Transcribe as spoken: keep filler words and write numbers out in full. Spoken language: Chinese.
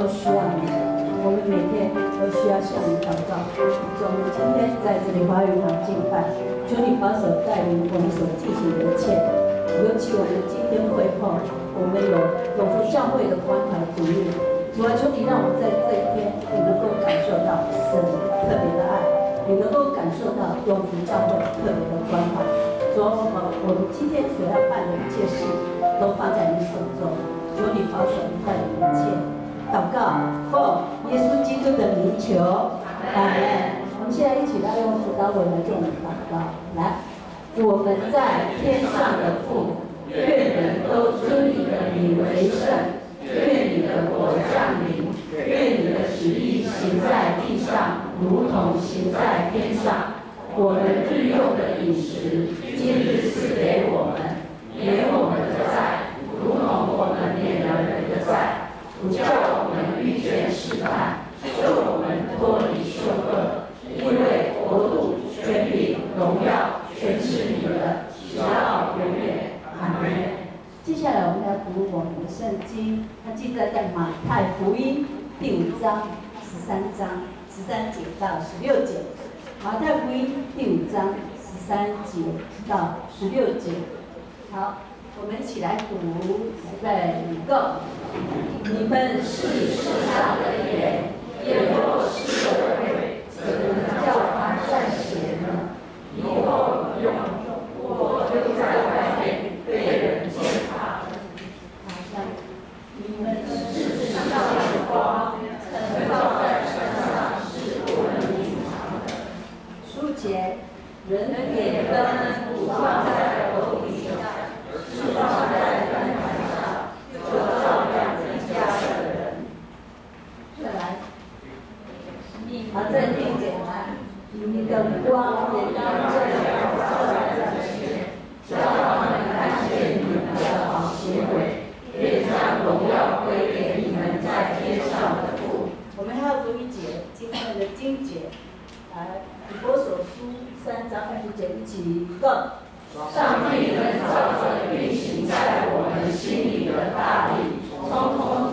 都需要你，我们每天都需要向你祷告。所以我们今天在这里华语堂敬拜，求你保守带领我们所进行的一切，尤其我们今天会后，我们有永福教会的关怀主日，主啊，求你让我们在这一天，你能够感受到神特别的爱，你能够感受到永福教会特别的关怀。主啊，我们今天所要办的一切事，都放在你手中，求你保守带领一切。祷告，奉耶稣基督的名求，阿门。我们现在一起来用主祷文来做我们祷告。来，我们在天上的父，愿人都尊你的名为圣，愿你的国降临，愿你的旨意行在地上，如同行在天上。我们日用的饮食，今日赐给我们，免我们的债，如同我们免了人的债。不叫我们遇见试探，救我们脱离凶恶，因为国度、权柄、荣耀，全是你的，直到永远。阿门。接下来我们要读我们的圣经，它记载在马太福音第五章十三章十三节到十六节。马太福音第五章十三节到十六节。好。我们一起来读，预备，go！你们是世上的盐，盐若失了味，怎能叫它善咸呢？以后用锅丢在外面，被人践踏。你们是世上的光，曾照在山上，是不能隐藏的。书节，人点灯，不放在楼顶上。是放在灯台上，就照亮人家的人。再来，好，再念给来。你的光也当这样照在人前，叫他们看见你们的好行为，也将荣耀归给你们在天上的父。我们还要读一节今天的经节，来，以弗所书三章二十节，一起go。上帝能照着运行在我们心里的大力，通通